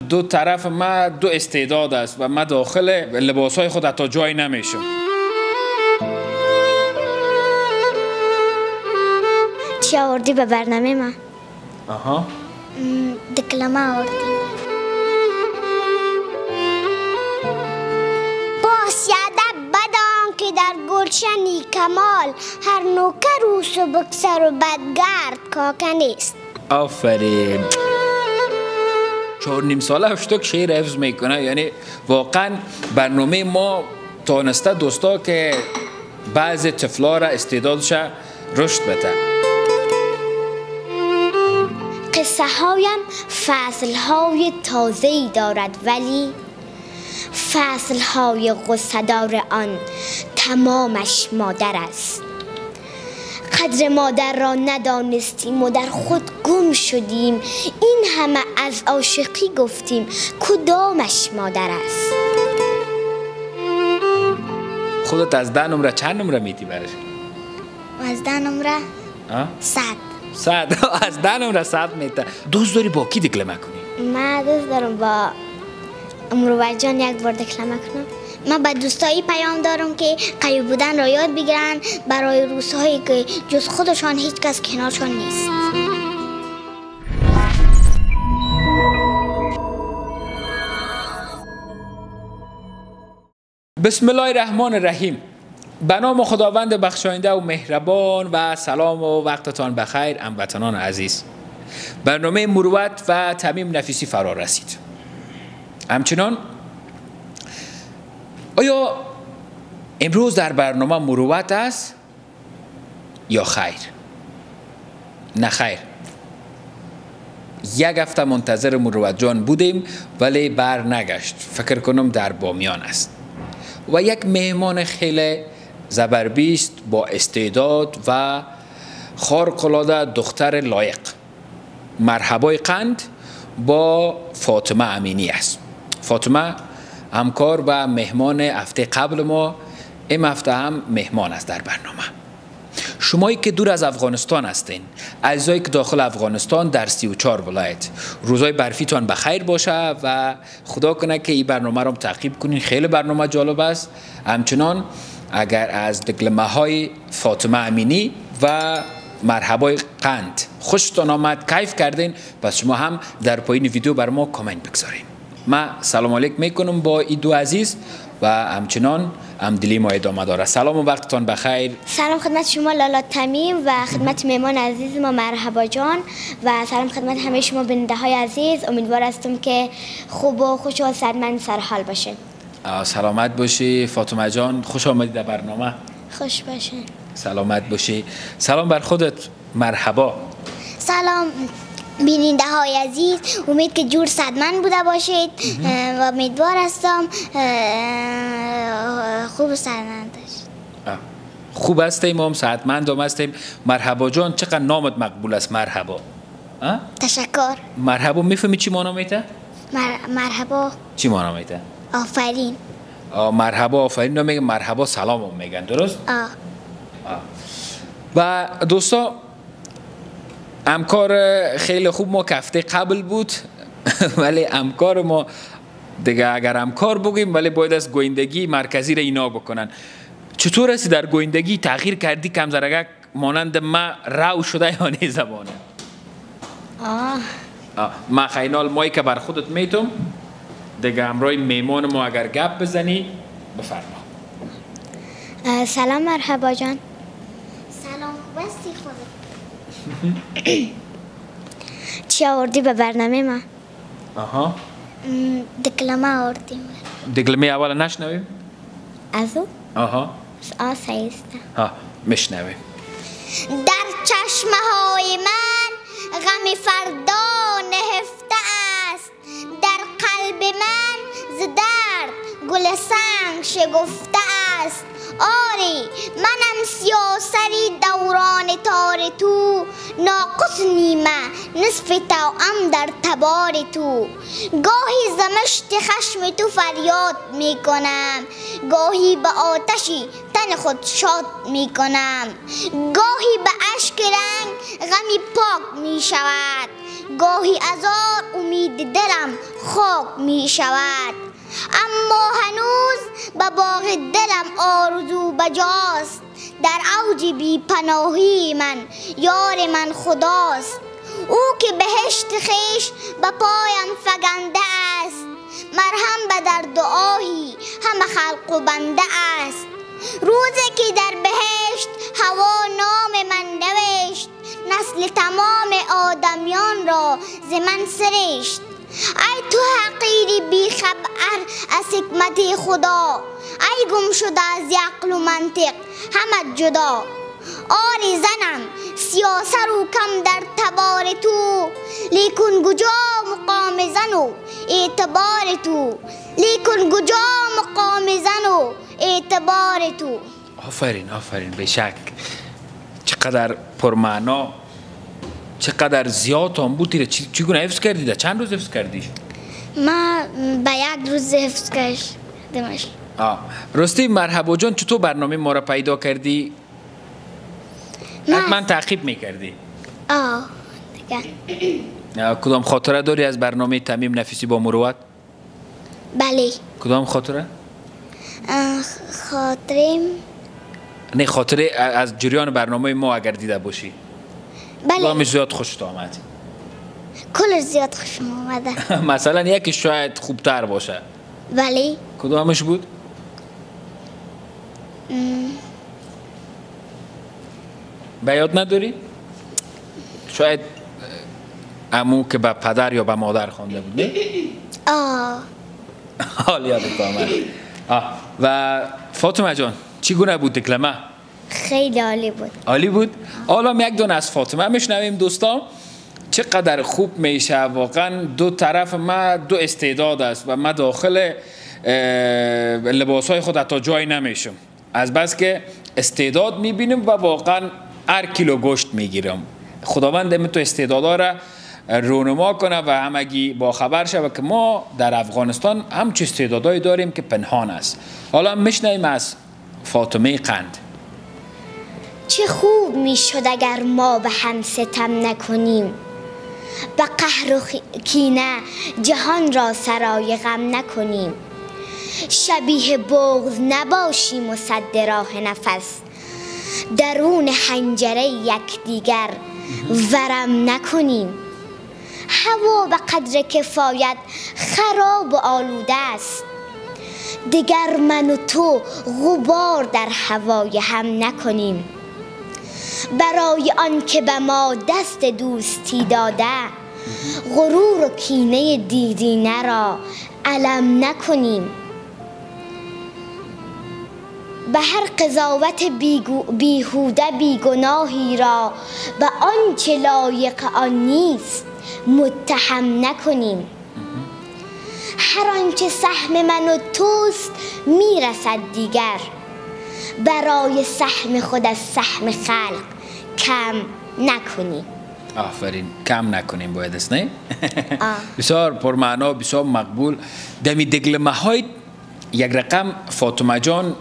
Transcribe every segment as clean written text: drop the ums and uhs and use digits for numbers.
دو طرف ما دو استعداد است و ما داخل لباسهای خود حتی جای نمیشم. چی آوردی به برنامه ما؟ آها دکلمه آوردی. باسیاده بدان که در گلشنی کمال هر نوکر و سبکسر و بدگرد کاکه نیست. آفرین. 4.5 ساله هشتگ شعر حفظ میکنه. یعنی واقعا برنامه ما تانسته دوستا که بعض طفلا را استعدادش رشد بده. قصه هایم فصل های تازه‌ای دارد ولی فصل های غصه‌دار آن تمامش مادر است. قدر مادر را ندانستیم و در خود گم شدیم. این همه از عاشقی گفتیم کدامش مادر است. خودت از 10 نمره چند نمره میدی برش؟ از 10 نمره 100. 100 از 10 نمره 100 میده. دوست داری با کی دکلمه کنی؟ من دوست دارم با مروت جان یک بار دکلمه کنم. من به دوستایی پیام دارم که قوی بودن را یاد بگیرن برای روزهایی که جز خودشان هیچ کس کنارشان نیست. بسم الله الرحمن الرحیم. به نام خداوند بخشاینده و مهربان و سلام و وقتتان بخیر هموطنان عزیز. برنامه مروت و تمیم نفیسی فرا رسید. همچنان آیا امروز در برنامه مروت است یا خیر؟ نه خیر. یک هفته منتظر مروت جان بودیم ولی بر نگشت. فکر کنم در بامیان است و یک مهمان خیلی زبربیست با استعداد و خارق‌العاده دختر لایق. مرحبای قند با فاطمه امینی است. فاطمه همکار و مهمان هفته قبل ما، این هفته هم مهمان است در برنامه. شمایی که دور از افغانستان هستین، عزیزایی که داخل افغانستان در 34 ولایت، روزای برفیتان بخیر باشه و خدا کنه که این برنامه رو تعقیب کنین. خیلی برنامه جالب است. همچنان اگر از دکلمه های فاطمه امینی و مرحبای قند خوشتان آمد، کیف کردین، پس شما هم در پایین ویدیو بر ما کامنت بگذارین. من سلام علیک میکنم با این دو عزیز و همچنان همدلی ما ادامه داره. سلام و وقتتان بخیر. سلام خدمت شما لالا تمیم و خدمت مهمان عزیز ما مرحبا جان و سلام خدمت همه شما بیننده های عزیز. امیدوار هستم که خوب و خوش و سرمند سرحال باشین. سلامت باشی فاطمه جان، خوش آمدید در برنامه. خوش باشین. سلامت باشی. سلام بر خودت مرحبا. سلام بیننده های عزیز، امید که جور صدمند بوده باشید و امیدوار هستم خوب و سرمند باشید. خوب هستیم، ما هم صحتمند هم هستیم. مرحبا جان، چقدر نامت مقبول است مرحبا. تشکر. مرحبا میفهمی چی مانا میته؟ مرحبا چی مانا میته؟ آفرین. مرحبا آفرین رو میگن، مرحبا سلام هم میگن، درست؟ و دوستا همکار خیلی خوب ما که هفته قبل بود ولی همکار ما دیگه اگر همکار بگیم ولی باید از گویندگی مرکزی را اینا بکنن. چطور هستی در گویندگی؟ تغییر کردی کم زرگک مانند ما رو شده یا نه زبانه؟ ما خیلی مایی که بر خودت میتم دیگه همراه میمان ما اگر گپ بزنی بفرما. سلام مرحبا جان. سلام خوبستی خودت؟ چی آوردی به برنامه ما؟ دکلمه آوردیم. دکلمه اول نشنویم؟ ازو؟ سایسته. میشنویم. در چشمه های من غم فردا نهفته است، در قلب من ز درد گل سنگ شکفته است. آری منم سیاسری دوران تار تو، ناقص نیمه نصف توأم در تبار تو. گاهی زمشت خشم تو فریاد می کنم، گاهی به آتشی تن خود شاد می کنم. گاهی به اشک رنگ غمی پاک می شود، گاهی ازار امید دلم خاک می شود، اما هنوز به باغ دلم آرزو بجاست. در اوج بی پناهی من یار من خداست، او که بهشت خیش به پایم فگنده است. مرهم به درد و آهی همه خلق و بنده است. روزی که در بهشت هوا نام من نوشت، نسل تمام آدمیان را ز من سرشت. ای تو حقیری بی خبر از حکمت خدا، ای گم شده از عقل و منطق همه جدا. آری زنم سیاسر و کم در تبار تو، لیکن کجا مقام زن و اعتبار تو، لیکن کجا مقام زن و اعتبار تو. آفرین آفرین، به شک چقدر پرمعنا، چقدر زیاد هم بود. چگونه حفظ کردی؟ چند روز حفظ کردی؟ من به یک روز حفظ کردمش. راستی مرحبا جان، چطور برنامه ما را پیدا کردی؟ حتما تعقیب میکردی؟ دیگه. کدام خاطره داری از برنامه تمیم نفیسی با مروت؟ بله. کدام خاطره؟ نه خاطره از جریان برنامه ما اگر دیده باشی. بله. کدامش زیاد خوشت آمد؟ کلش زیاد خوشم آمده. مثلا یکی شاید خوبتر باشه. بله. کدامش بود؟ به یاد نداری؟ شاید عمو که به پدر یا به مادر خوانده بود، نه؟ حال یادت آمد. و فاطمه جان چگونه بود دکلمه؟ خیلی عالی بود. عالی بود؟ حالا یک دونه از فاطمه میشنویم دوستان. چقدر خوب میشه واقعا. دو طرف ما دو استعداد است و ما داخل لباس های خود حتی جای نمیشم، از بس که استعداد میبینیم و واقعا هر کیلو گوشت میگیرم. خداوند تو استعدادها را رونما کنه و همگی با خبر شوه که ما در افغانستان همچه استعدادهایی داریم که پنهان است. حالا میشنویم از فاطمه قند. چه خوب میشد اگر ما به هم ستم نکنیم، به قهر و کینه جهان را سرای غم نکنیم. شبیه بغض نباشیم و سد راه نفس، درون حنجره یکدیگر ورم نکنیم. هوا به قدر کفایت خراب و آلوده است، دیگر من و تو غبار در هوای هم نکنیم. برای آن که به ما دست دوستی داده، غرور و کینه دیرینه را علم نکنیم. به هر قضاوت بیهوده بیگناهی را به آنچه لایق آن نیست متهم نکنیم. هر آنچه سهم من و توست میرسد دیگر، برای سهم خود از سهم خلق کم نکنیم. آفرین، کم نکنیم باید است، نه؟ بسیار پرمعنا، بسیار مقبول. دمی دگلمه های یک رقم فاطمه جان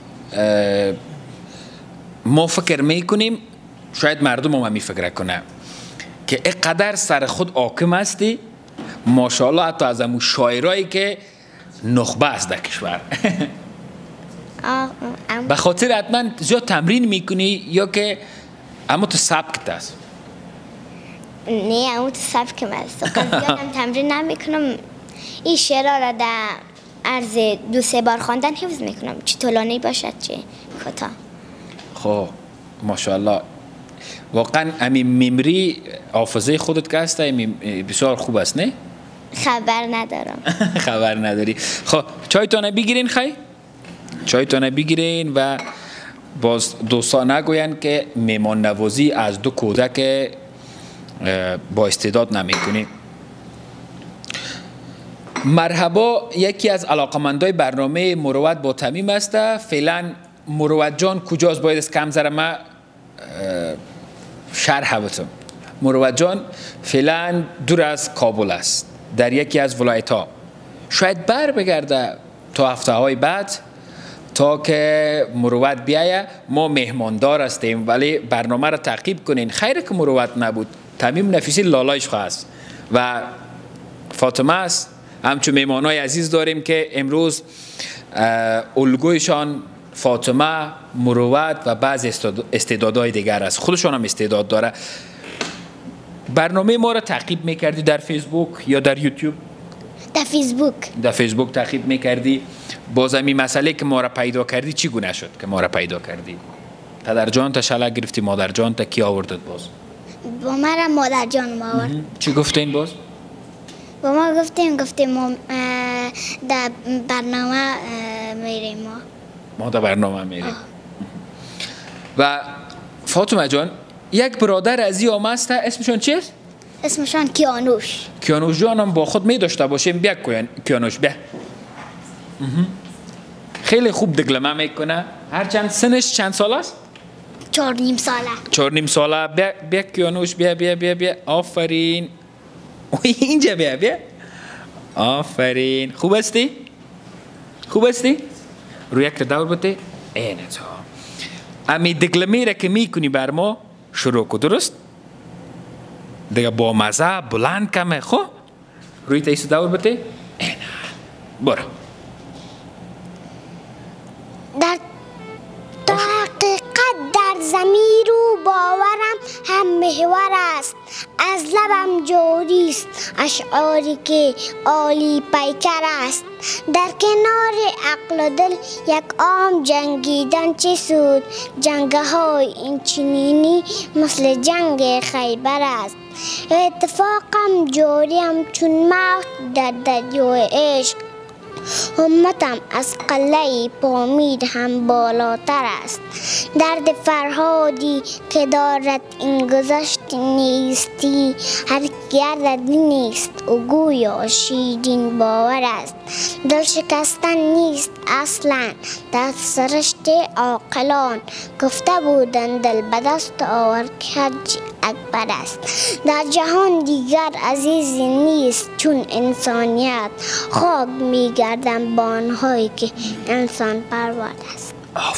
ما فکر میکنیم، شاید مردم هم فکر کنه که اینقدر سر خود حاکم هستی، ماشاءالله حتی از همون شاعرایی که نخبه است در کشور. به خاطر حتما زیاد تمرین میکنی یا که اما تو سبکت است؟ نه اما تو سبکم است، زیادم تمرین نمیکنم. این شعرها را در عرض 2-3 بار خواندن حفظ میکنم، چه طولانی باشد چه کوتاه. خب ماشاءالله، واقعا همین میمری حافظه خودت که هست بسیار خوب است، نه؟ خبر ندارم. خبر نداری. خب چایتانه بگیرین، خیلی چایتانه بگیرین و باز دوستان نگوین که میمان نوازی از دو کودک با استعداد نمیکنی. مرحبا یکی از علاقمندای برنامه مروت با تمیم است. فعلا مروت جان کجاست؟ باید از کم ذره ما شرح بتم. مروت جان فعلا دور از کابل است، در یکی از ولایت ها. شاید بر بگرده تا هفته های بعد تا که مروت بیایه. ما مهماندار هستیم ولی برنامه را تعقیب کنین. خیره که مروت نبود، تمیم نفیسی لالایش هست. و فاطمه است. همچون میمانای عزیز داریم که امروز الگویشان فاطمه، مروت و بعض استعدادهای دیگر است. خودشان هم استعداد داره. برنامه ما را تعقیب میکردی در فیسبوک یا در یوتیوب؟ در فیسبوک. در فیسبوک تعقیب میکردی. باز این مسئله که ما را پیدا کردی چی گونه شد که ما را پیدا کردی؟ پدر جان تا شلق گرفتی، مادر جان تا کی آوردت باز؟ با من مادر جان آورد. چی گفتین باز؟ با ما گفتیم ما در برنامه میریم. ما در برنامه میریم. و فاطمه جان یک برادر از این آمست، اسمشون چیست؟ اسمشون کیانوش. کیانوش جان هم با خود می داشته باشیم. بیا کیانوش بیا. خیلی خوب دگلمه میکنه. هرچند سنش چند سال است؟ 4.5 ساله. 4.5 ساله. بیا کیانوش بیا. آفرین. اینجا بیا. آفرین. خوب هستی؟ روی یک دور بده. اینه تو. امی دگلمه را که میکنی بر ما شروع کو، درست؟ دیگه با مزه بلند کمه. خو روی تایست دور بده. اینه. برو. در حقیقت در ضمیر و باورم هم محور است. از لبم جاری است اشعاری که عالی پیکر است. در کنار عقل و دل یک عام جنگیدن چه سود؟ جنگ‌های این چنینی مثل جنگ خیبر است. اتفاقم جاریم چون موج در دریای عشق. همتم از قلعه پامید هم بالاتر است. درد فرهادی که دارد این گذشت نیستی، هر گردد نیست و گویا شیرین باور است. دل شکستن نیست اصلا در سرشت عاقلان، گفته بودن دل به دست آور که حج اکبر است. در جهان دیگر عزیزی نیست چون انسانیت، خاک میگردن بانهایی که انسان پرورد است.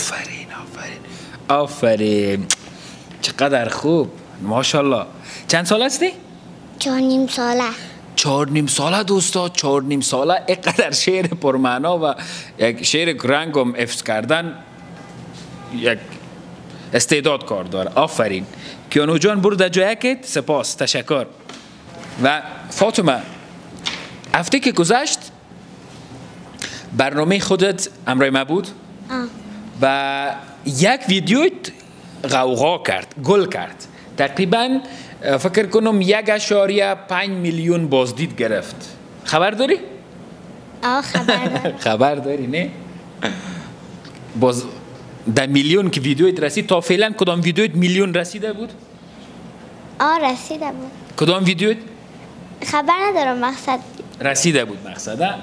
آفرین. چقدر خوب. ماشاءالله. چند سال هستی؟ 4.5 ساله. 4.5 ساله دوستا. 4.5 ساله اینقدر شعر پرمعنا و یک شعر رنگم حفظ کردن یک استعداد کار داره. آفرین. کیانو جان برو در جایکت. سپاس، تشکر. و فاطمه هفته که گذشت برنامه خودت همراه ما بود و یک ویدیو غوغا کرد، گل کرد. تقریبا فکر کنم 1.5 میلیون بازدید گرفت. خبر داری؟ خبر دارم. خبر داری نه؟ باز در میلیون که ویدیویت رسید. تا فعلا کدام ویدیویت میلیون رسیده بود؟ رسیده بود. کدام ویدیویت؟ خبر ندارم مقصد. رسیده بود مقصد.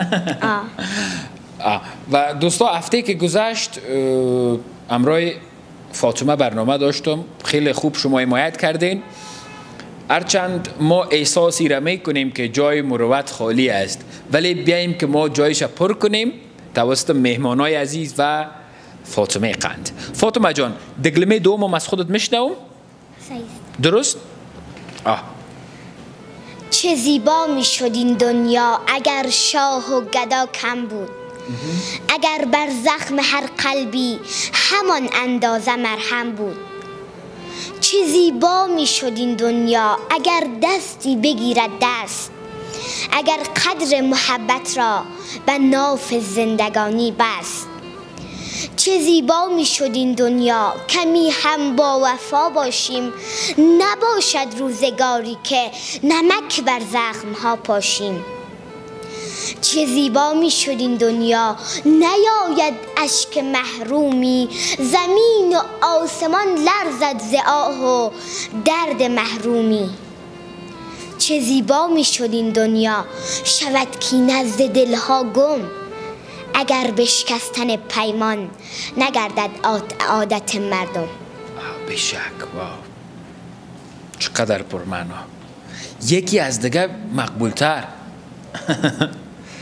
و دوستا هفته که گذشت همراه فاطمه برنامه داشتم. خیلی خوب شما حمایت کردین. هرچند ما احساسی را میکنیم که جای مروت خالی است، ولی بیاییم که ما جایش پر کنیم توسط مهمانای عزیز و فاطمه قند. فاطمه جان دگلمه دومم از خودت میشنوم. درست؟ چه زیبا میشد این دنیا اگر شاه و گدا کم بود، اگر بر زخم هر قلبی همان اندازه مرهم بود. چه زیبا میشد این دنیا اگر دستی بگیرد دست، اگر قدر محبت را به ناف زندگانی بست. چه زیبا میشد این دنیا کمی هم با وفا باشیم، نباشد روزگاری که نمک بر زخم ها پاشیم. چه زیبا میشد این دنیا نیاید اشک محرومی، زمین و آسمان لرزد ز آه و درد محرومی. چه زیبا میشد این دنیا شود کینه ز دلها گم، اگر به شکستن پیمان نگردد عادت مردم. بیشک. واو چقدر پرمعنا. یکی از دیگه مقبولتر.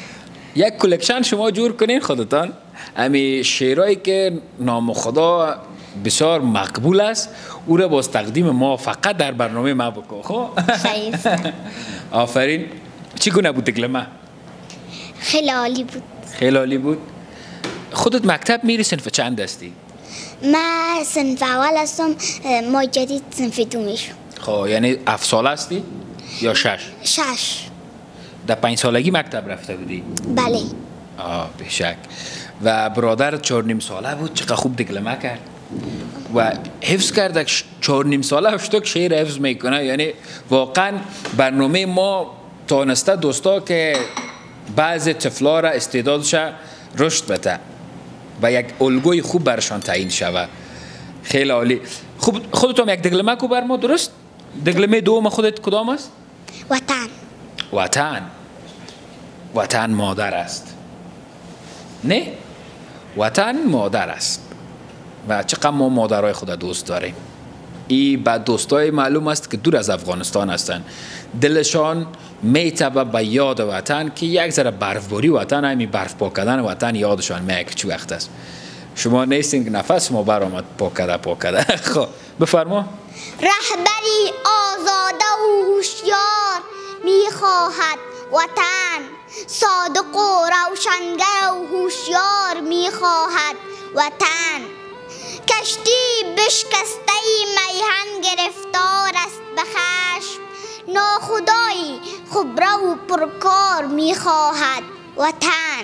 یک کلکشن شما جور کنین خودتان، امی شعرهایی که نام خدا بسیار مقبول است او را باز تقدیم ما فقط در برنامه ما بکن. خب آفرین. چگونه بود دکلمه؟ خیلی عالی بود. خیلی عالی بود. خودت مکتب میری صنف چند هستی؟ من صنف اول هستم، ما جدید صنف دو میشم. خب یعنی 7 ساله هستی یا 6؟ 6. در 5 سالگی مکتب رفته بودی؟ بله. بشک. و برادر 4.5 ساله بود، چقدر خوب دکلمه کرد و حفظ کرد. 4.5 ساله اشتاک شعر حفظ میکنه. یعنی واقعا برنامه ما تانسته دوستا که بعض طفلا را استعدادش رشد بده و یک الگوی خوب برشان تعیین شود. خیلی عالی. خوب خودت هم یک دکلمه کو بر ما، درست؟ دکلمه دوم خودت کدام است؟ وطن. وطن. وطن مادر است. نه؟ وطن مادر است و چقدر ما مادرای خود دوست داریم. این بعد دوستای معلوم است که دور از افغانستان هستند، دلشان میتبه به یاد وطن که یک ذره برفباری وطن، همین برف پاک کردن وطن یادشان میاد چه وقت است. شما نیستین که نفس ما برآمد پاک کرده. خب بفرما. رهبری آزاده و هوشیار میخواهد وطن، صادق و روشنگر و هوشیار میخواهد وطن. کشتی بشکسته میهن گرفتار است به خشم، ناخدایی خبره و پرکار میخواهد وطن.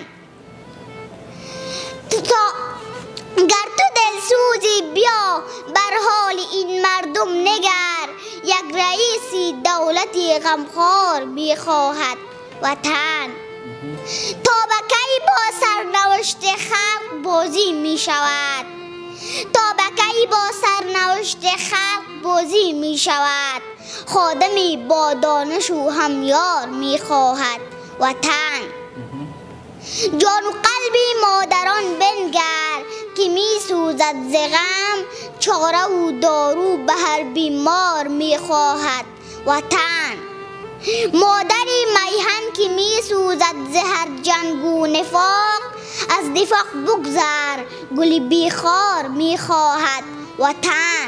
گر تو دلسوزی بیا بر حال این مردم نگر، یک رئیسی دولتی غمخوار میخواهد وطن. تا به کی با سرنوشت خلق بازی میشود، تا به کی با سرنوشت خلق بازی میشود، خادمی با دانش و همیار میخواهد وطن. جان و قلبی مادران بنگر که میسوزد ز غم، چاره و دارو به هر بیمار میخواهد وطن. مادری میهن که میسوزد ز هر جنگ و نفاق، از نفاق بگذر گلی بیخار میخواهد وطن.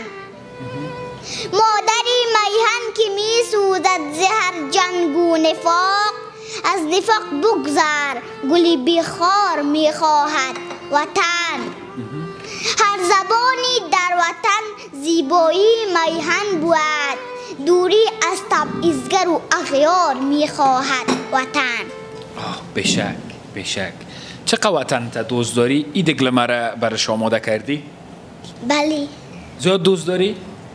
مادری میهن که میسوزد ز هر جنگ و نفاق، از نفاق بگذر گلی بیخار میخواهد وطن. هر زبانی در وطن زیبایی میهن بود، دوری از تبعیضگر و اغیار میخواهد وطن. بشک بشک. چقدر وطن تا دوست داری؟ این دکلمه را برش آماده کردی؟ بله. زیاد دوست داری؟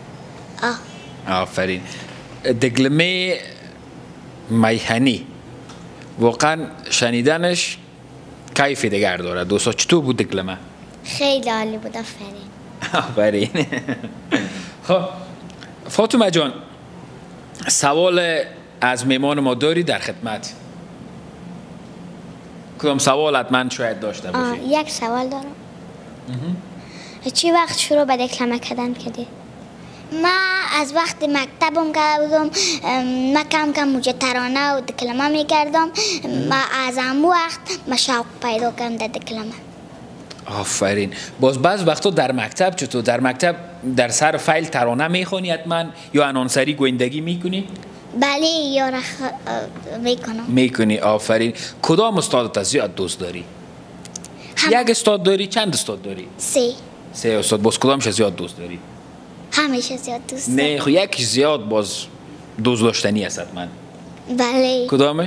آفرین. دکلمه میهنی واقعا شنیدنش کیف دیگر داره. دوستا چطور بود دکلمه؟ خیلی عالی بود. آفرین. خب فاطمه جان، سوال از میمان ما داری در خدمت؟ کدام سوال حتما شاید داشته باشی؟ یک سوال دارم. چی وقت شروع به دکلمه کردن کردی؟ من از وقت مکتبم کرده بودم، من کم کم موج ترانه و دکلمه میکردم. من از همون وقت من شوق پیدا کردم در دکلمه. آفرین. باز بعض وقتا در مکتب چطور؟ در مکتب در سر فایل ترانه میخونی حتما یا انانسری گویندگی میکنی؟ بله یا میکنم. میکنی. آفرین. کدام استادت زیاد دوست داری؟ یک استاد داری؟ چند استاد داری؟ 3 استاد. باز کدامش زیاد دوست داری؟ همیشه زیاد دوست دارم. نه خب یکی زیاد باز دوست داشتنی است حتما. بله. کدامش؟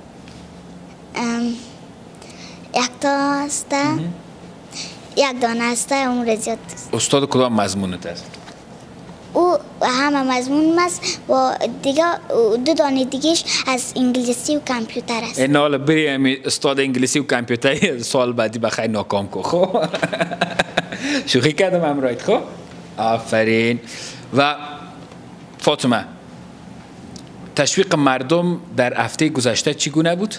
یک تا است، یک دانه است، اون را زیاد دوست. استاد کدام مضمونت است؟ او همه مضمون است و دیگه 2 دانه دیگهش از انگلیسی و کامپیوتر است. این حالا بری استاد انگلیسی و کامپیوتر سال بعدی بخیر ناکام کو. خب شوخی کردم امرایت. خب آفرین. و فاطمه، تشویق مردم در هفته گذشته چگونه بود؟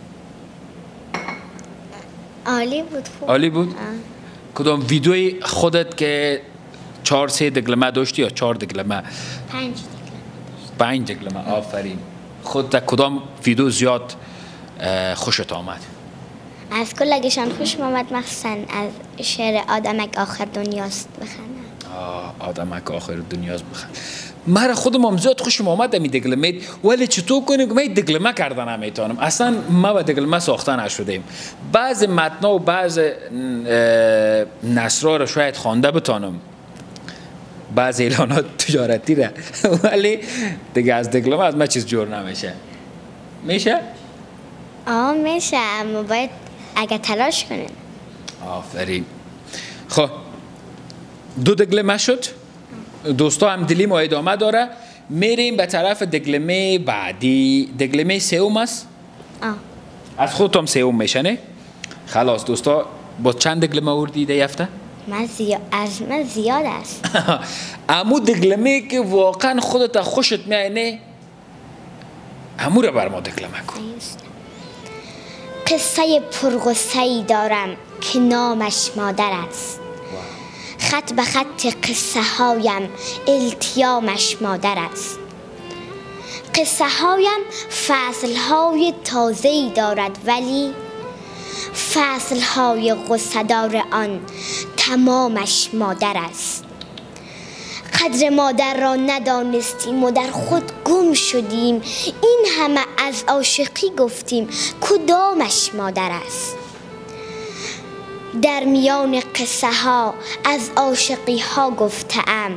عالی بود. خوب. عالی بود؟ کدام ویدیوی خودت که 4-3 دکلمه داشتی یا 4 دکلمه؟ 5 دکلمه. آفرین. خودت کدام ویدیو زیاد خوشت آمد؟ از کلگشان خوش آمد، مخصوصا از شعر آدمک آخر دنیاست بخونم. آدمک آخر دنیاست بخونم. مرا خودم هم زیاد خوشم آمد می دگلمه، ولی چطور کنیم که دگلمه کردن نمیتونم. اصلا ما با دگلمه ساخته نشدیم. بعض متنا و بعض نصرها رو شاید خوانده بتونم، بعض اعلانات تجارتی را، ولی دیگه از دگلمه از ما چیز جور نمیشه. میشه؟ میشه، اما باید اگه تلاش کنیم. آفرین. خب دو دگلمه شد. دوستا هم دلی ما ادامه داره. میریم به طرف دگلمه بعدی. دگلمه سوم است. از خودتم سوم میشه نه؟ خلاص دوستا، با چند دگلمه آوردی ده هفته؟ از من زیاد است. امو دگلمه که واقعا خودت خوشت میاد نه، امو رو بر ما دگلمه کن. قصه پرغصه‌ای دارم که نامش مادر است. خط به خط قصه هایم التیامش مادر است. قصه هایم فصل های تازه‌ای دارد، ولی فصل های غصه دار آن تمامش مادر است. قدر مادر را ندانستیم و در خود گم شدیم. این همه از عاشقی گفتیم، کدامش مادر است؟ در میان قصه ها از عاشقی ها گفتم،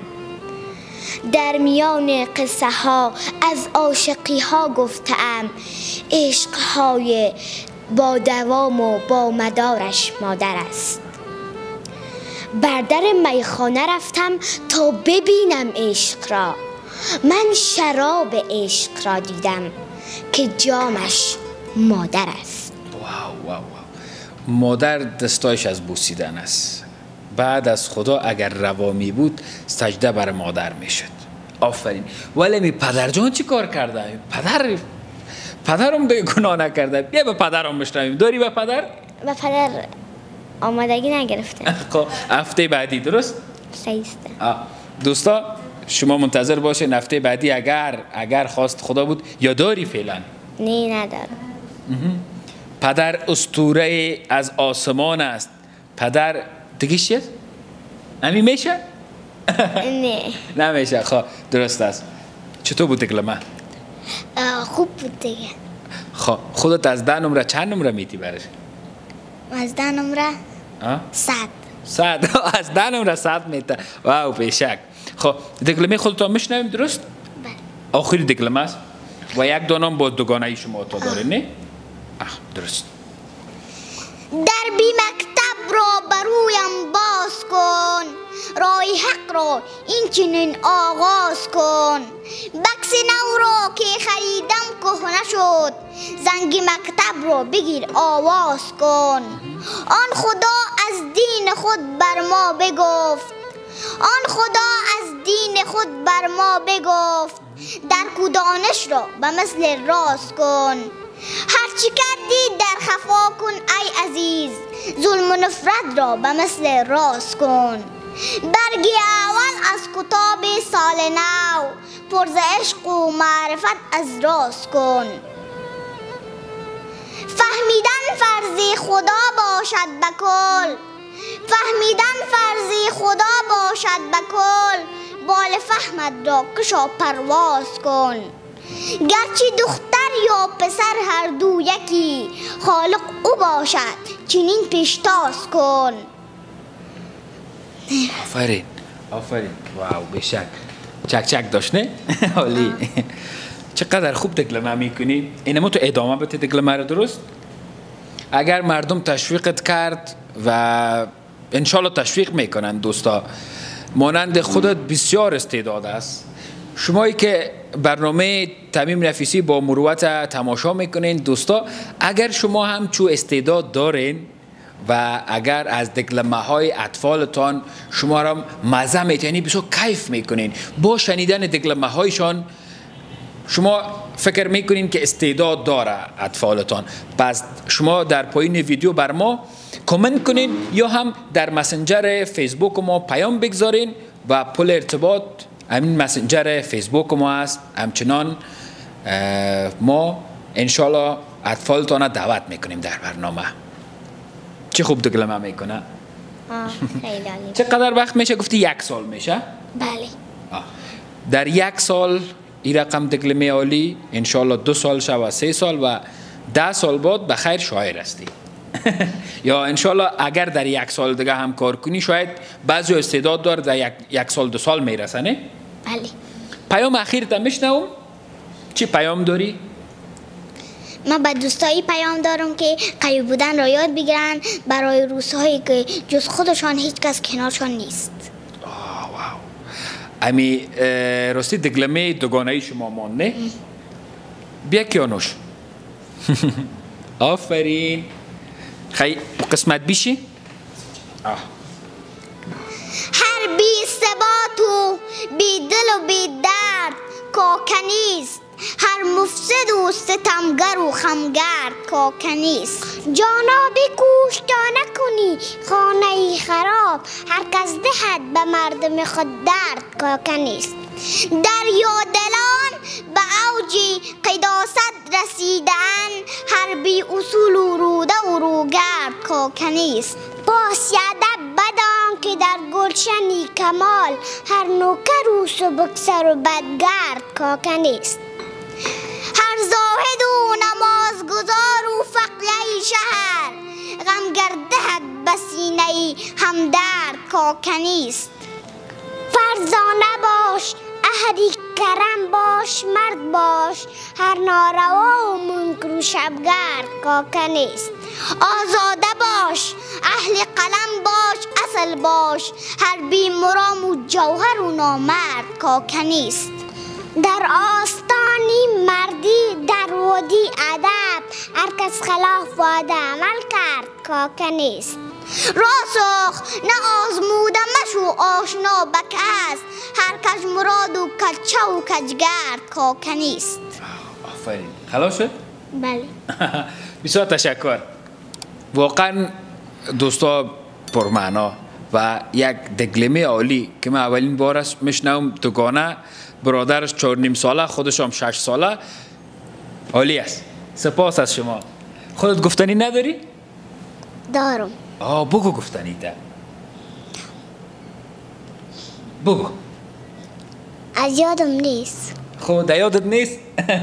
در میان قصه ها از عاشقی ها گفتم، عشق های با دوام و با مدارش مادر است. بر در میخانه رفتم تا ببینم عشق را، من شراب عشق را دیدم که جامش مادر است. واو. مادر دستایش از بوسیدن است. بعد از خدا اگر روا می بود سجده بر مادر می شد. آفرین. ولی می پدر جان چی کار کرده؟ پدرم دیگه گناه نکرده. بیا به پدرم بشنویم. داری به پدر؟ به پدر آمادگی نگرفته. خب هفته بعدی درست؟ سیسته. دوستا شما منتظر باشین هفته بعدی اگر خواست خدا بود. یا داری فعلا؟ نه ندارم. پدر اسطوره از آسمان است. پدر دیگه چیه؟ همین میشه؟ نه نمیشه. خب درست است. چطور بود دگلمه؟ خوب بود دیگه. خب خودت از 10 نمره چند نمره میتی برش؟ از 10 نمره 100. از 10 نمره 100 میته. واو بیشک. خب دگلمه خودت هم میشنویم درست؟ بله. آخری دگلمه است و یک دانم با دوگانه شما تا داره نه؟ درست. در بی مکتب را برویم باز کن، راه حق را این چنین آغاز کن. بکس نو را که خریدم کهنه شد، زنگ مکتب را بگیر آواز کن. آن خدا از دین خود بر ما بگفت، آن خدا از دین خود بر ما بگفت، در کودانش را به مثل راز کن. هرچی کردی در خفا کن ای عزیز، ظلم و نفرت را به مثل راز کن. برگی اول از کتاب سال نو، پر ز عشق و معرفت از راز کن. فهمیدن فرض خدا باشد بکل، فهمیدن فرض خدا باشد بکل، بال فهمت را کشا پرواز کن. گرچه دختر یا پسر هر دو یکی، خالق او باشد چنین پیشتاز کن. آفرین. واو بیشک. چک داشت نه؟ حالی. چقدر خوب دگلمه میکنی. اینمو تو ادامه بده دگلمه رو درست؟ اگر مردم تشویقت کرد و انشالله تشویق میکنن دوستا، مانند خودت بسیار استعداد است. شمایی که برنامه تمیم نفیسی با مروت تماشا میکنین دوستا، اگر شما هم چو استعداد دارین و اگر از دگلمه های اطفالتان شما را مزه میتین، یعنی بسیار کیف میکنین با شنیدن دگلمه هایشان، شما فکر میکنین که استعداد داره اطفالتان، پس شما در پایین ویدیو بر ما کامنت کنین یا هم در مسنجر فیسبوک ما پیام بگذارین و پل ارتباط همین مسنجر فیسبوک ما است. همچنان ما انشالله اطفالتان دعوت میکنیم در برنامه. چه خوب دگلمه میکنه. خیلی عالی. چقدر وقت میشه؟ گفتی 1 سال میشه؟ بله. در 1 سال این رقم دگلمه عالی انشالله 2 سال شد و 3 سال و 10 سال بعد بخیر شاعر هستی. یا انشالله اگر در 1 سال دیگه هم کار کنی شاید بعضی استعداد داره در 1 سال 2 سال میرسه نه؟ بله. پیام اخیرت میشنوم. چی پیام داری؟ من به دوستایی پیام دارم که قوی بودن را یاد بگیرن برای روزهایی که جز خودشان هیچ کس کنارشان نیست. واو. امی راستی دگلمه دوگانه شما مانده؟ بیا کیانوش. آفرین. خیلی قسمت بیشی؟ هر بی ثبات و بی دل و بی درد کاکنیست، هر مفسد و ستمگر و خمگرد کاکنیست. جانا بکوش تا نکنی خانه خراب، هر کس دهد به مردم خود درد کاکنیست. دریا دلان به اوج قداست رسیدن، هر بی اصول و روده و روگرد کاکنیست. باس یادب بدان که در گلشنی کمال، هر نوکر و سبکسر و بدگرد کاکنیست. هر زاهد و نمازگزار و فقیه شهر، غم گردهد به سینه همدرد کاکنیست. فرزانه باش، اهلی کرم باش، مرد باش، هر ناروا و منکر و شبگرد کاکنیست. آزاده باش، اهل قلم باش، اصل باش، هر بی مرام و جوهر و نامرد کاکنیست. در آستانی مردی، در وادی ادب، هر کس خلاف وعده عمل کرد کاکنیست. راسخ نه آزموده مشو آشنا به کس، هر کج مراد و کچه و کجگرد کاکنیست. آفرین. خلاص شد؟ بله. بسیار تشکر. واقعا دوستا پرمعنا و یک دگلمه عالی که من اولین بار است میشنوم. دوگانه، برادرش 4.5 ساله، خودش هم 6 ساله. عالی است. سپاس از شما. خودت گفتنی نداری؟ دارم. بگو گفتنی ده. بگو. از یادم نیست. خود یادت نیست؟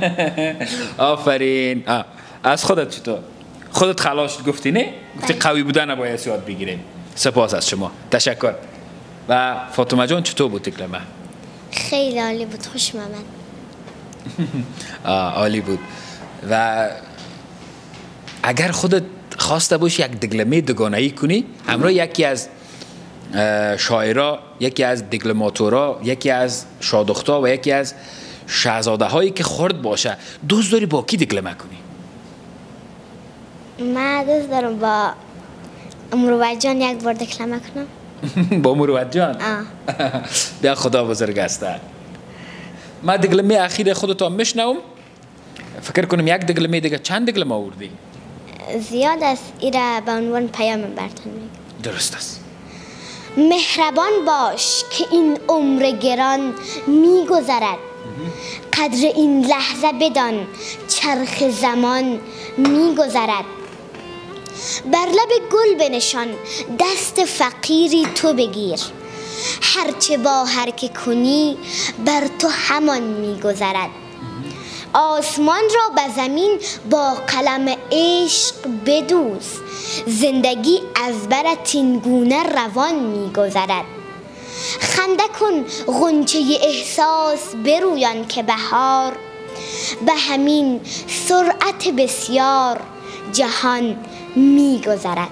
آفرین. از خودت چطور؟ خودت خلاص گفتی نه؟ گفتی قوی بودن باید یاد بگیریم. سپاس از شما. تشکر. و فاطمه جان چطور بود دگلمه؟ خیلی عالی بود، خوش آمد. عالی بود. و اگر خودت خواسته باشی یک دگلمه دوگانه‌ای کنی همراه یکی از شاعرها، یکی از دگلماتورها، یکی از شادختا و یکی از شاهزاده هایی که خرد باشه، دوست داری با کی دگلمه کنی؟ من دوست دارم با مروت جان یک بار دگلمه کنم. با مروت جان؟ بیا خدا بزرگ است. من دگلمه اخیر خودتو میشنوم. فکر کنم یک دگلمه دیگه. چند دگلمه آوردی؟ زیاد است. ایره به عنوان پیام برتن میگم. درست است. مهربان باش که این عمر گران میگذرد، قدر این لحظه بدان چرخ زمان میگذرد. بر لب گل بنشان، دست فقیری تو بگیر، هرچه با هر که کنی بر تو همان میگذرد. آسمان را به زمین با قلم عشق بدوز، زندگی از برت این گونه روان میگذرد. خنده کن غنچه احساس برویان که بهار، به همین سرعت بسیار جهان میگذرد.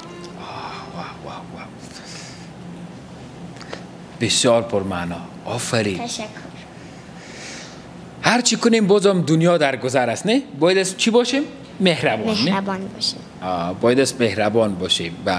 بسیار پرمعنا. آفرین. تشکر. هر چی کنیم بازم دنیا در گذر است نه؟ باید از چی باشیم؟ مهربان. مهربان باشیم. باید از مهربان باشیم. و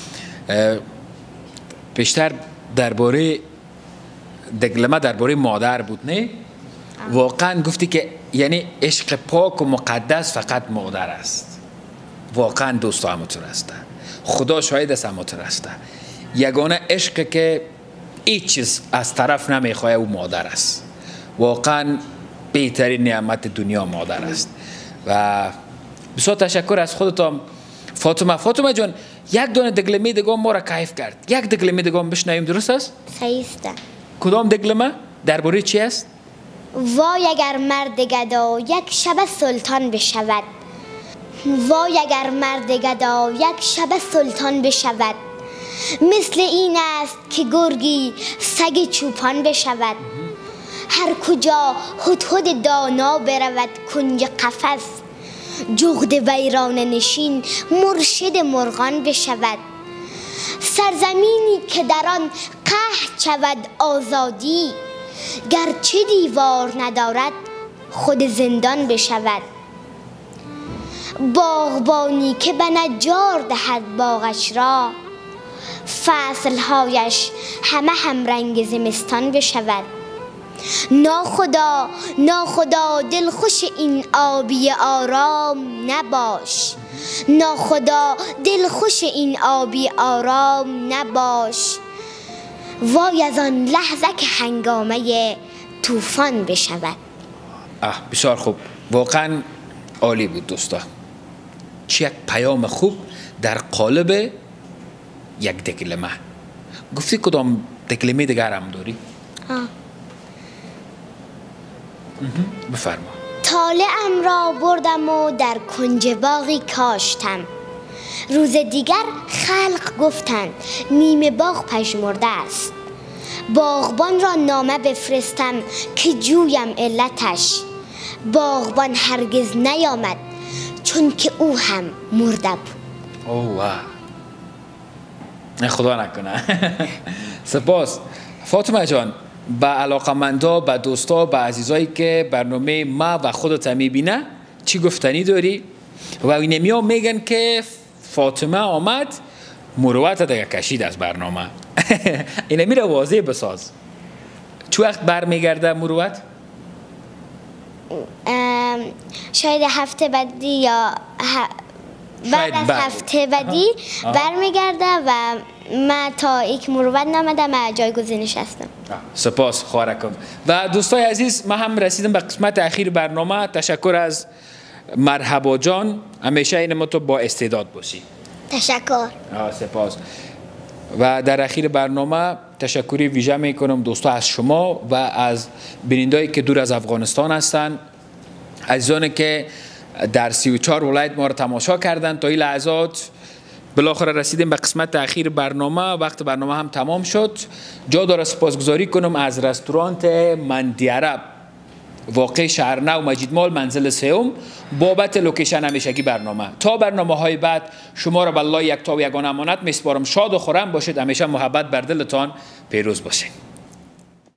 بیشتر درباره دگلمه درباره مادر بود نه؟ واقعا گفتی که یعنی عشق پاک و مقدس فقط مادر است. واقعا دوستا همونطور است. خدا شاهد است همونطور است. یگانه عشق که هیچ چیز از طرف نمیخواه او مادر است. واقعا بهترین نعمت دنیا مادر است. و بسیار تشکر از خودتان فاطمه. فاطمه جان یک دونه دگلمه دگام ما را کیف کرد. یک دگلمه دگام بشنویم، درست است؟ صحیح است. کدام دگلمه؟ درباره چی است؟ وای اگر مرد گدا یک شب سلطان بشود، وای اگر مرد گدا یک شب سلطان بشود، مثل این است که گرگی سگ چوپان بشود. هر کجا هدهد دانا برود کنج قفس، جغد ویران نشین مرشد مرغان بشود. سرزمینی که در آن قحط شود آزادی، گرچه دیوار ندارد خود زندان بشود. باغبانی که به نجار دهد باغش را، فصلهایش همه هم رنگ زمستان بشود. ناخدا ناخدا دلخوش این آبی آرام نباش، ناخدا دلخوش این آبی آرام نباش. وای از آن لحظه که هنگامه طوفان بشود. بسیار خوب، واقعا عالی بود دوستا. چه یک پیام خوب در قالب یک دگلمه. گفتی کدام دگلمه دیگر هم داری؟ بفرما. طالعم را بردم و در کنج باغی کاشتم، روز دیگر خلق گفتند نیمه باغ پژمرده است. باغبان را نامه بفرستم که جویم علتش، باغبان هرگز نیامد چون که او هم مرده بود. اوه خدا نکنه. سپاس فاطمه جان. به علاقمندا، به دوستا، به عزیزایی که برنامه ما و خودت میبینه چی گفتنی داری؟ و اینمیا میگن که فاطمه آمد مروت دیگه کشید از برنامه. اینمی را واضح بساز. چه وقت برمیگرده مروت؟ شاید هفته بعدی یا بعد از هفته بعدی برمیگرده و من تا یک مروت نامدم جایگزینش هستم. سپاس خوارکم. و دوستای عزیز، ما هم رسیدم به قسمت اخیر برنامه. تشکر از مرحبا جان، همیشه این ما تو با استعداد باشی. تشکر. سپاس. و در اخیر برنامه تشکری ویژه میکنم دوستا از شما و از بینندهایی که دور از افغانستان هستند، عزیزانی که در 34 ولایت ما را تماشا کردند. تا این لحظات بالاخره رسیدیم به قسمت اخیر برنامه. وقت برنامه هم تمام شد. جا داره سپاسگزاری کنم از رستوران مندی عرب واقع شهر نو مجید مال منزل سوم بابت لوکیشن همیشگی برنامه. تا برنامه های بعد شما را به الله یک تا و یگانه امانت میسپارم. شاد و خرم باشید. همیشه محبت بر دلتان پیروز باشید.